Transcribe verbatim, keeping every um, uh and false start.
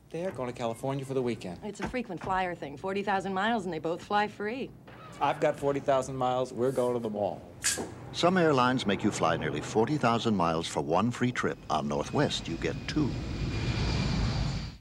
They're going to California for the weekend. It's a frequent flyer thing. forty thousand miles and they both fly free. I've got forty thousand miles. We're going to the mall. Some airlines make you fly nearly forty thousand miles for one free trip. On Northwest, you get two.